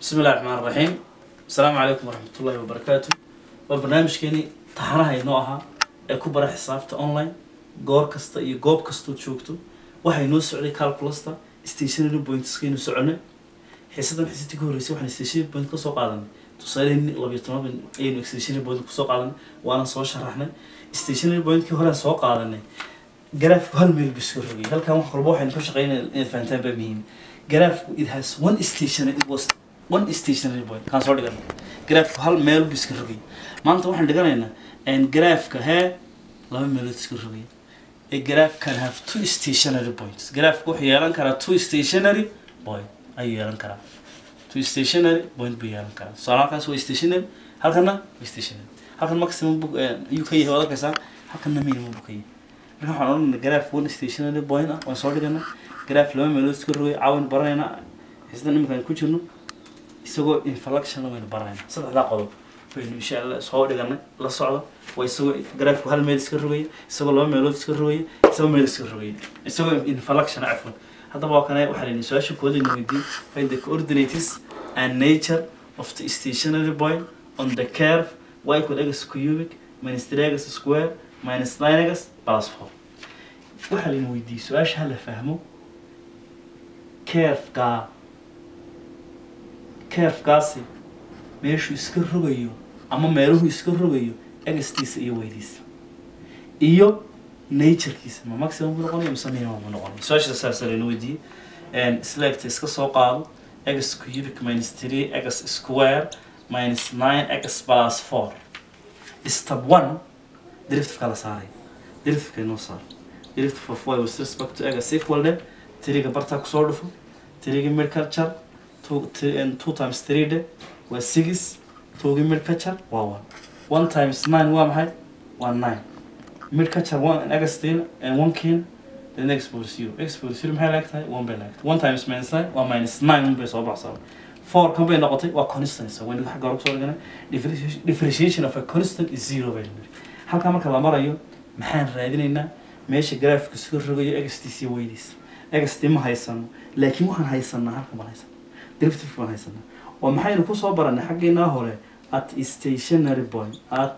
بسم الله الرحمن الرحيم. السلام عليكم ورحمة الله وبركاته. وبرنامج كيني تحرها ينوعها كبر حسابته أونلاين جور كستا يجوب كستو تشوكتو وحي نوسع عليه كالكولستا استيشنري بوينتس كينو سعنا حسيتي كوريسي وحنا استيشنري بوينت كسوق عالم تصيرين لبيتنا بين أي استيشنري بوينت كسوق عالم وأنا صور شرحنا استيشنري بوينت كهلا سوق عالم جراف هالميل بسكوري هل كان خربوح نخش قينا فانتين بمين جراف it has one station it was one stationary point كان صار دقنا جراف هالميل بسكوري ما أنت واحد دقنا and جراف كه لا ميل بسكوري الجراف can have two stationary points جراف كوح يالن كرا two stationary point أي يالن كرا two stationary point بيالن كرا صار كاس هو stationary هل كنا stationary هل كان maximum book UK هو كذا هل كنا minimum book نحن نقول جراف one stationary point وصار دقنا جراف لو ميل بسكوري عاون برينا إذا نمكن كوتشنو isagoo inflection weyn barayna saddex qodоб weyn insha Allah soo dhigana la socdo way isagoo graafku hal meel iska rogay isagoo laba meelood iska rogay isagoo meel iska rogay isagoo inflection afwan hadaba waa kanay waxa la su'aasha koodina weydiin find the coordinates and nature of the stationary point on the curve y equal x cubic minus 3x square minus 9x plus 4 waxa la weydiin su'aasha hal fahmo curve ka كيف قاسي ماشي يسكر رجيو أما ماله يسكر رجيو أجستيس إيو ويديس إيو nature كيس ما ماكسيموم بنقول يوم سميه ما بنقول سويش السلسلة نودي and select إسكا سوقال x cubic minus 3 x square minus 9x plus 4 step 1 درفت في كلا صاري درفت كأنه صار درفت في 4 with respect to x equal ده تريجا برتا كسردفو تريجا ميركاتشر 2 times 3 was 6 2 mid catcher 1 times 9 1 9 mid catcher 1 and again and 1 kin the next for 0 x for 0 maxay laagtahay 1 bay laagtahay 1 times minus 9 1 minus 9 bay soo baxsan 4 kan bay noqotay waa constant so when waxa gaar soo dhigana differentiation of a constant is 0 bay halka marka la marayo maxaan raadinaynaa meesha graafka soo rogayo xtc weydiis xt ma haysano laakiin waxaan haysanaa halka ma haysano derivative ما هيسنا ومحين كوسو برنا حقنا هوري at stationary point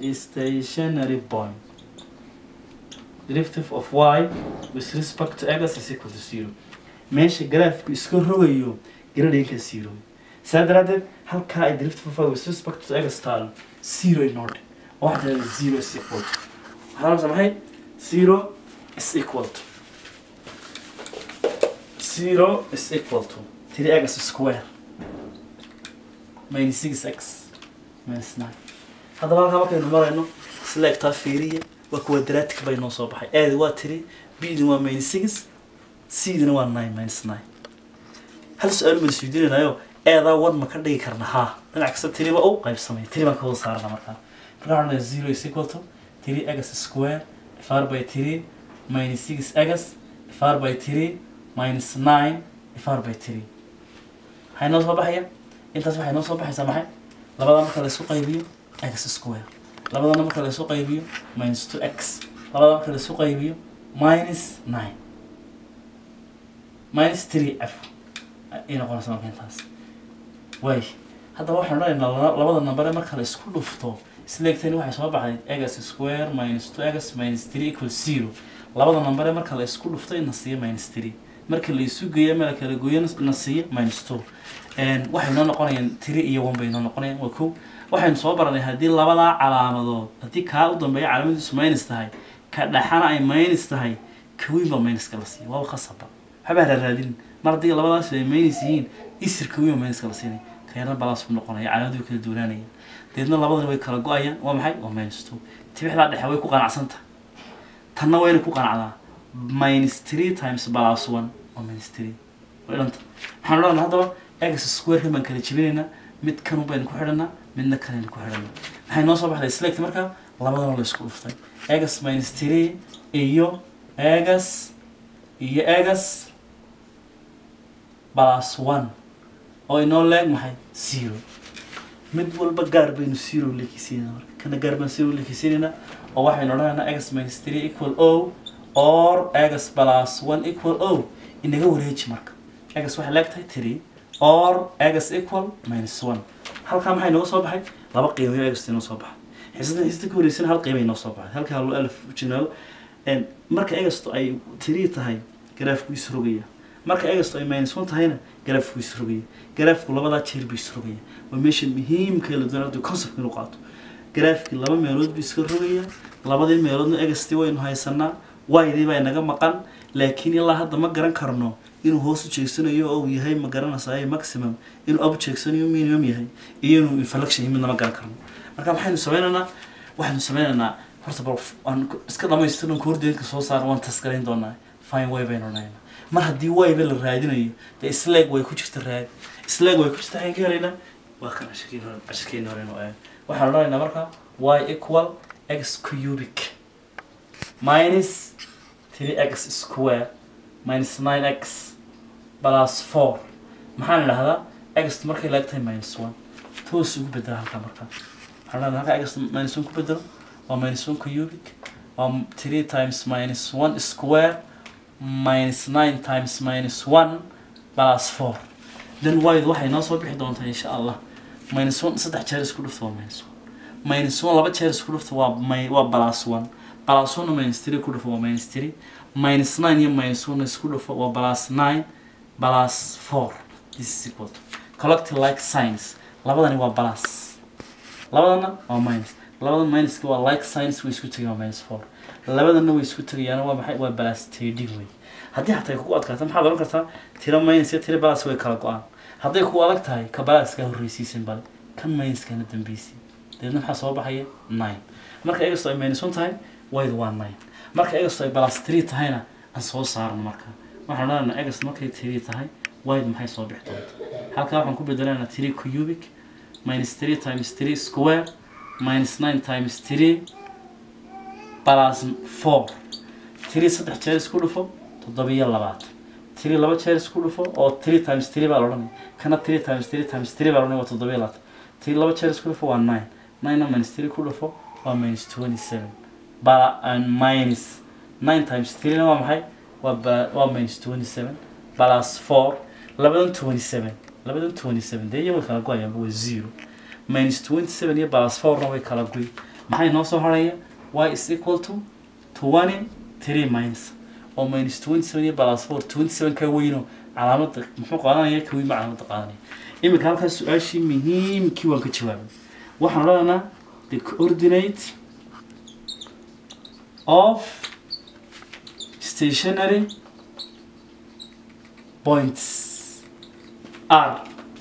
derivative of y with respect to x is equal to 0 ماشي جراف اسكو رويو جرادينك 0 سادراد halka derivative of y with respect to x تال 0 not واحد 0 is equal to هذا سمحي 0 is equal to 0 is equal to 3x square minus 6x minus 9 هذا ما كان مرة إنه select فيرية وكوادراتك بينه صباحي هذا هو 3 b هو minus 6 c هو 9 minus 9 هل سؤال من السودين أيوه هذا 1 ما كان ده كرنا ها أنا عكس 3 بقى قريب سمي 3 ما كهو صار لما كان فلان 0 is equal to 3x square divided by 3 minus 6x divided by 3 minus 9 divided by 3 هاي نص بحية أنت صباح نص بحية سامحي لبعض ما كله سوق يبيو x square لبعض ما كله سوق يبيو minus 2x لبعض ما كله سوق يبيو minus 9 minus 3f إيه نقول سامح كنتاس واي هذا واحد رأي إن لبعض النمبر ما كله سكول لفتو select ثاني واحد سوا بعد x square minus 2x minus 3 equals 0 لبعض النمبر ما كله سكول لفتو النصية minus 3 marka la isu geeyo meel kala gooyan nasiya -2 waxay noo noqonayaan 3 iyo 1 bay noo noqonayaan waa ko waxaan soo baranay hadii labada calaamadood hadii ka u dambeeyo calaamadiisu minus tahay ka dhaxana ay minus tahay kawiiba minus kala siiyo waa khasaba waxba raadin martii labadaas ay minus yihiin isir kawiiba minus kala siinay kayna balas u noqonaya calaamadu kala duwanaanaya deedna labadana way kala go'ayaan waa maxay waa -2 tibixda dhexe way ku qanacsantaa tanna way ku qanacdaa -3 times plus 1 or -3 وإنت حنقول هذا x square كمان كله جبيننا مد كانوا بين كحرنا مدنا كانوا كحرنا هاي نصب واحد select مركا الله بدنا ولا سكول فتاي x -3 إيو x plus 1 أو إنه لاج محي 0 مد والبقار بين 0 اللي كيسينا كنا قاربين 0 اللي كيسينا أو واحد نقولنا x -3 equal o or x plus 1 equal o إنه هو ريتش مرك x واحد لاجتها 3 or x equal minus 1 halkaa maxay nooga soo baxay laba qiimo x inoo soo baxay xisada ku wareegsan hal qiimo inoo soo baxay halkaa loo alif u jinaado marka x ay 3 tahay graafku is rogaya marka x ay minus 1 tahayna graafku is rogaya graafku labada jeer bi is rogaya waa meesha muhiimka la doonayo concept inuu qaato graafki laba meelood bi iska rogaya labadii meeloodna x waynu haysanaa y baa naga maqan laakiin ilaa hadda ma garan karno inuu hoos u jeegsanayo oo yahay ma garanaysaa maximum inuu up jeegsanayo minimum yahay iyo inuu inflection midna ma garan karno marka waxaynu sameynaynaa horta bal aan iska dhamaystirno coordinate soo saar waan taskarayn doonaa fine way baynu naynaa mar haddii y ba la raadinayo de slag way ku jirta raad slag way ku jirta xagee helayna waa kan ashkiin hore inuu waxaan odhanaynaa marka y equal x cubic minus 3x square minus 9x plus 4 maxaan idhahdaa x markay laagtahay minus 1 toos ugu bedela halkaa markaa waxaan halkaa x minus 1 ku bedelo waa minus 1 cubic waa 3 times minus 1 square minus 9 times minus 1 plus 4 then y waxay noo soo bixi doontaa insha allah minus 1 saddex jeer isku dhufto waa minus 1 laba jeer isku dhufto waa plus 1 plus 1 minus 3 ku dhufo waa minus 3 minus 9 iyo minus 1 isku dhufo waa plus 9 plus 4 this is equal to collect like signs labadani waa plus labadana waa minus labadan minus waa like signs way isku tagayaan minus 4 labadana way isku tagayaan waa maxay waa plus 30 way haddii xataa ay kugu adkaato maxaad oran kartaa tiro minus iyo tiro plus way kala go'an hadday kugu adag tahay ka plus ka horreysiisan bal kan minus kana dambeysay deedna maxaa soo baxaya 9 marka x ay minus 1 tahay y waa 9 marka x ay plus 3 tahayna aan soo saarno marka waxaan odhanaynaa x markay 3 tahay y maxay soo bixi doontaa halkaa waxaan ku bedelaynaa 3 cubic minus 3 times 3 square minus 9 times 3 plus 4 3 saddex jeer isku dhufo 7 3 laba jeer isku dhufo oo 3 times 3 baa la odhanaya kana 3 times 3 times 3 baa la odhanaya waa 7 3 laba jeer isku dhufo waa 9 9 minus 3 ku dhufo waa minus 27 and minus 9 times 3 waa maxay waa minus 27 plus 4 labadan 27 dee iyagu kala go'ayaan waa 0 minus 27 iyo plus 4 na way kala goy maxay noo soo haraya y is equal to 23 minus oo minus 27 iyo plus 4 27 ka weyno calaamada muxuu qaadanaya ka weyn calaamada qaadanaya imika halkaas su'aashii muhiimkii waan ka jawaabay waxaan odhanaynaa the coordinate of stationary points are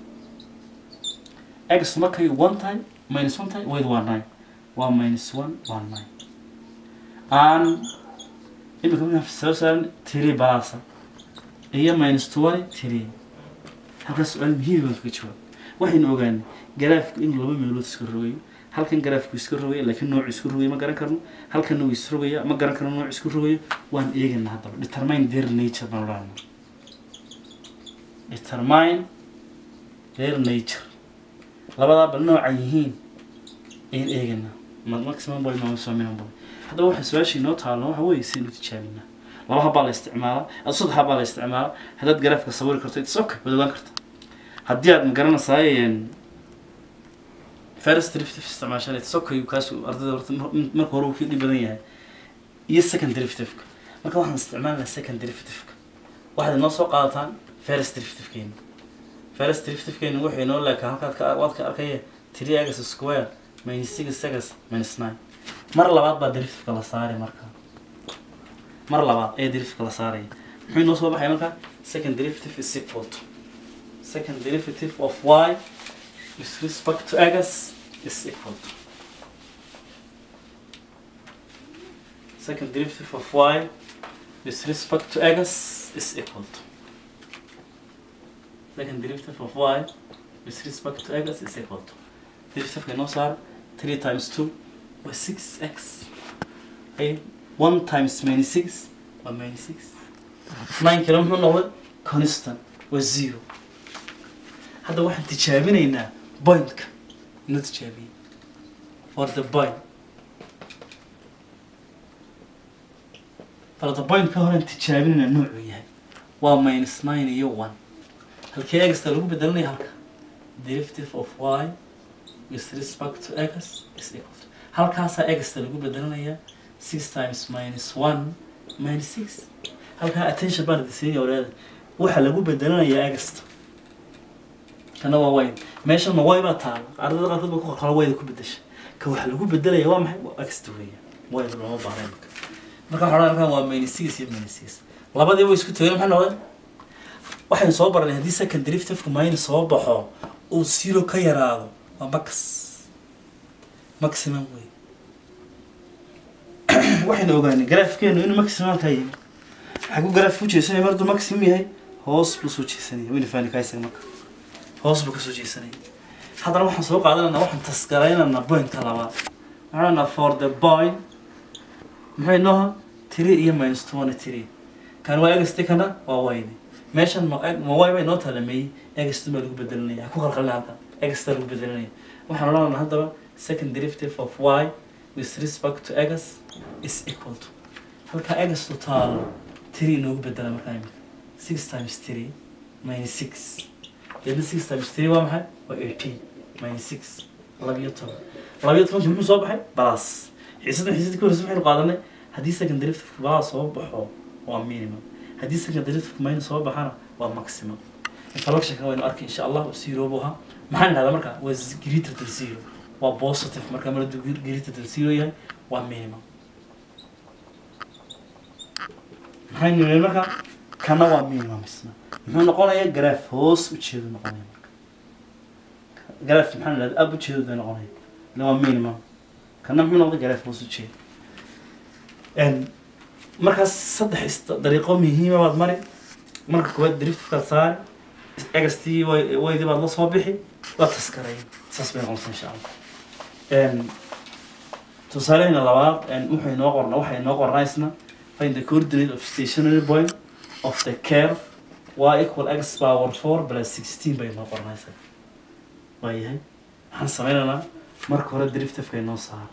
x markay 1 time minus 1 time with 9 waa minus 1 waa 9 and imika waxaan soo saaran 3 plus iyo minus 23 halkaas su'aal muhiim ah ka jawaab waxaynu ogaanay graafku in laba meelood isku rogayo halkan graafku isku rogayo laakiin nooc isku rogayo ma garan karno halkan uu isku rogayo ma garan karno nooc isku rogayo waan eeganaa hadaba determine their nature baan raacnaa determine their nature labada bal nooc ay yihiin in eeganaa maximum boy ma soo minimum boy hadaba waxa su'aashii noo taalo waxa weeye si loo tijaabinaa laba hab la isticmaala saddex hab la isticmaala hadad graafka sawir karto it's okay wadagan karto haddii aad garanaysaa first derivative isticmaashan it's okay kaas ardayda horta marka hore uu ka dhib badan yahay iyo second derivative marka waxaan isticmaalnaa second derivative waxaad noo soo qaadataan first derivative keena wuxuu inoo leeyahay halkaad waad ka arkaya 3x square minus 6x minus 9 mar labaad baa derivative la saaray marka mar labaad ee derivative la saaray muxuu inoo soo baxay marka second derivative is equal to second derivative of y with respect to x is equal to second derivative of y with respect to x is equal to second derivative of y with respect to x is equal to derivative can also 3 times 2 was 6x 1 times minus 6 or minus 6 9 kilometer constant was 0 هذا واحد تجابينينا point not تجابين for the point for the point كهون تجابيننا نوع وياه و minus 9 iyo 1 halkee egasta lagu bedelanaya halka derivative of y with respect to x is equal to halkaasaa egasta lagu bedelanaya 6 times minus 1 minus 6 halkaa attention baan idinsiinaya walaada waxa lagu bedelanayaa egasta kana waa y meeshan ma y baa taala ardada qaarkood ba ku qorqora wayda ku bedesha ka waxa lagu bedelaya waa maxay waa egasta weeyaan y lama baahnay marka waxaan halkan waa minus 6 iyo minus 6 labadii way isku tagay maxay noqdeen waxaan soo baranay haddii second derivative-ku minus soo baxo uu zero ka yaraado waa maximum way waxaan ogaanay graafkeenu inuu maximum ka yahay xagu graaf u jeesanay mardu maximum yahay hoos buu soo jeesanay wayna faani kaaysan marka hoos buu ka soo jeesanay haddana waxaan soo qaadanaa waxaan tasgaraynaa point-ka labaad waxaan for the point maxay noo 3 iyo minus 23 kan waa egasta kana waa wayne meeshan ma way bay noo talamay egasta ma lagu bedelanaya ku qalqalna halka egasta lagu bedelanaya waxaan oranaa hadaba second derivative of y with respect to x is equal to halka x total 3 loogu bedela markaa 6 times 3 minus 6 then 6 times 3 waa maxay waa 18 minus 6 12 muxuu soo baxay plus xiisadii ku waxaynu qaadanay haddii second derivative plus soo baxo waa minimum haddii second derivative minus soo baxana waa maximum inflection waynu arki insha Allah zero buu ahaa maxaan dhahdaa marka waa greater than zero waa positive marka maradu greater than zero yahay waa minimum maxaan nidhi marka kana waa minimum isna muxuu noqonayaa graph hoos u jeedo noqonaya marka graph maxaan dhahdaa ab u jeedo noqonaya waa minimum kana muxuu noqday graph hoos u jeedo markaas saddex dariiqo muhiim ah baad mari marka koowaad derivative-ka saar egastii waydi baad la soo bixi waa taskaray saas bay noqonaysaa insha Allah tusaaleyna labaad waxay noo qornaysna find the coordinate of stationary point of the curve y equal x power 4 plus 16 bay noo qornaysaa waayahay waxaan sameynaynaa marka hore derivative-ka inoo saar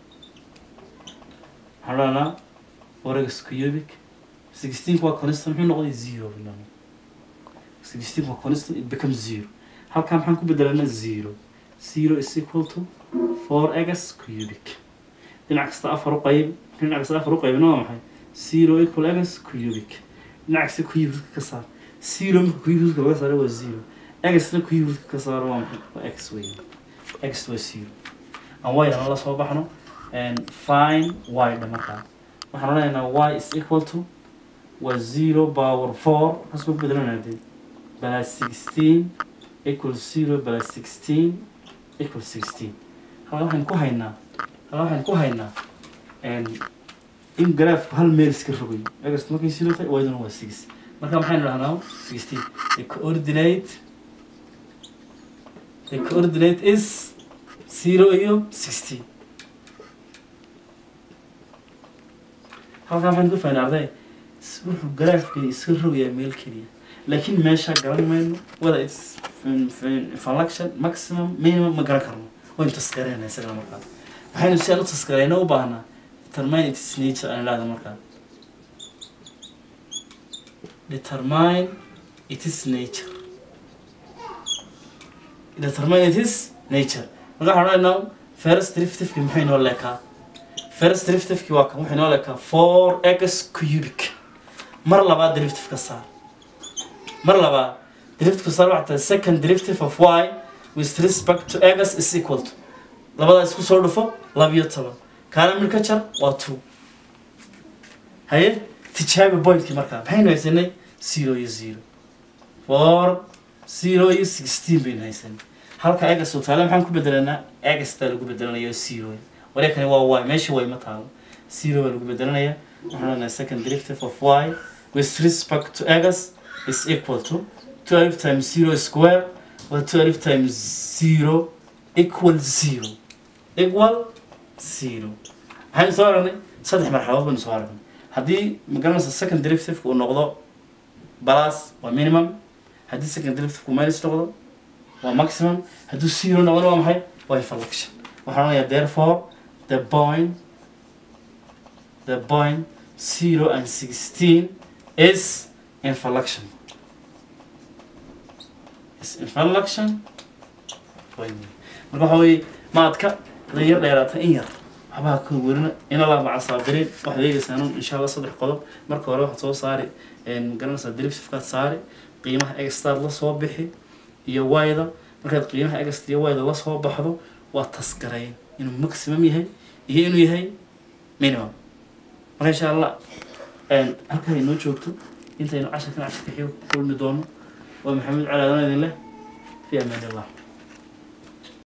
waxaan oregas cubic 16 waa constant muxuu noqday 0 bilaa 16 waa constant it becomes 0 halka maxaan ku bedelanaa 0 0 is equal to 4x cubic dhinac kasta afar u qaybna waa maxay 0 equal x cubic dhinac kasta cubic ka saar 0 marka cubic laga saaro waa 0 x na cubic ka saaro waa maxay waa x weey x waa 0 aan y la soo baxno and find y markaa waxaan oranaynaa y is equal to was 0 power 4 kasoo bedelanaa plus 16 equals 0 plus 16 equals 16 waxaan ku haynaa in graph hal meel iska rogay egas markay 0 tahay waydana waa 6 marka maxaan rahnaa 16 the coordinate is 0 iyo 16 halkaan waxaan ku fahnay arday wuxuu graafkii iska rogayaa meel keliya laakiin meesha garan mayno whether it's inflection maximum minimum ma garan karno waynu taskareynaa isagana markaa waxaynu si aan u taskareyno u baahnaa determine its nature aan idhahda markaa determine its nature marka waxaan odhanaa first derivative-ki maxay noo leekaa first derivative-ki waa kan waxay noo leekaa 4x cubic mar labaad derivative ka saar waxaa tahay second derivative of y with respect to x is equal to labadaa isku soo dhufo 12 kaana mid ka jar waa 2 haye tijaabi point-kii markaa maxaynu haysanay 0 iyo 0 4 0 iyo 16 baynu haysanay halka x oo taale maxaan ku bedelanaa x taa lagu bedelanayo 0 wareekani waa y meesha way ma taalo 0 baa lagu bedelanayaa waxaan leenahay second derivative of y with respect to x is equal to 12 times 0 square or 12 times 0 equals 0 waxaan soo aragnay saddex marxaladood baynu soo aragnay haddii magaranaysa second derivative uu noqdo plus waa minimum haddii second derivative uu minus noqdo waa maximum hadduu 0 noqdo waa maxay waa inflection waxaan oranayaa therefore the point 0 and 16 is inflection is inflection point marka waxa weeye maadka غير dheeraata in yar waxba ka warina in la maca saabiriin wax leeyahay insha Allah saddex qodob marka hore waxa soo saari garanaysa derivative-ka saari qiimaha extra la soo bixi iyo wayda marka qiimaha extra iyo wayda la soo baxdo waa tasgareyn inuu maximum yahay iyo inuu yahay minimum marka insha Allah halka ay noo joogto intaynu 10 ka kulmi doono waa Maxamed Cali Aadan idin leh fi amaan Allah